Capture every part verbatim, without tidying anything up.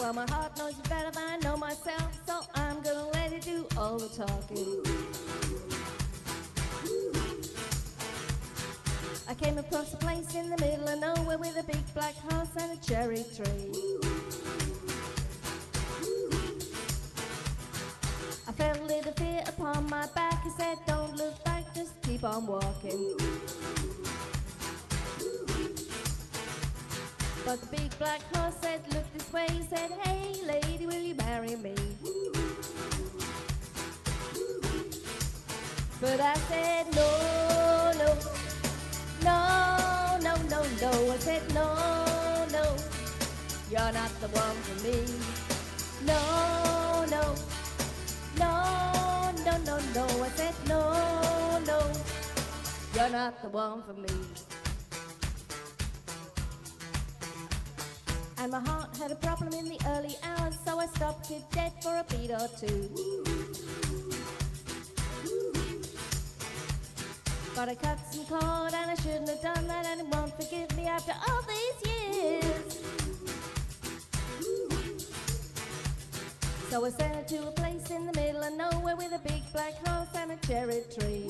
Well, my heart knows it better than I know myself, so I'm gonna let it do all the talking. I came across a place in the middle of nowhere with a big black house and a cherry tree. I felt a little fear upon my back. He said, don't look back, just keep on walking. But the big black horse said, look this way. He said, hey lady, will you marry me? But I said, no, no, no, no, no, no. I said, no, no, you're not the one for me. No, no, no, no, no, no. I said, no, no, you're not the one for me. And my heart had a problem in the early hours, so I stopped it dead for a beat or two. But I cut some cord and I shouldn't have done that, and it won't forgive me after all these years. So I sent her to a place in the middle of nowhere with a big black house and a cherry tree.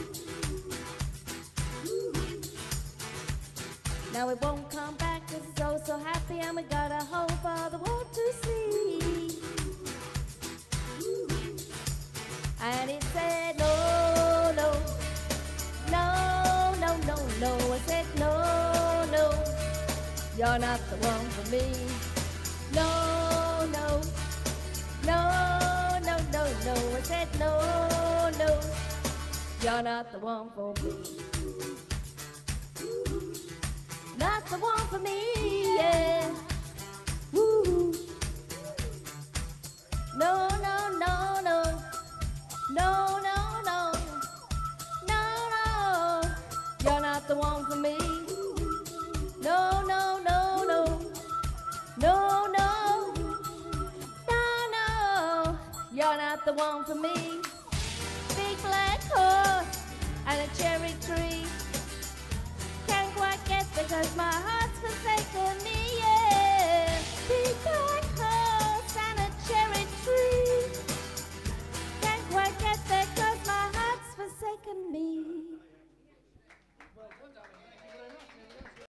Now it won't come back 'cause it's oh so happy, and we gotta hope for the world to see. And it said no, no, no, no, no, no. I said no, no, you're not the one for me. No, no, no, no, no, no. I said no, no, you're not the one for me. Not the one for me, yeah. Woo. No, no, no, no. No, no, no. No, no. You're not the one for me. No, no, no, no. No, no. No, no. You're not the one for me. Big black horse and a cherry tree. Can't quite get because my heart's forsaken me.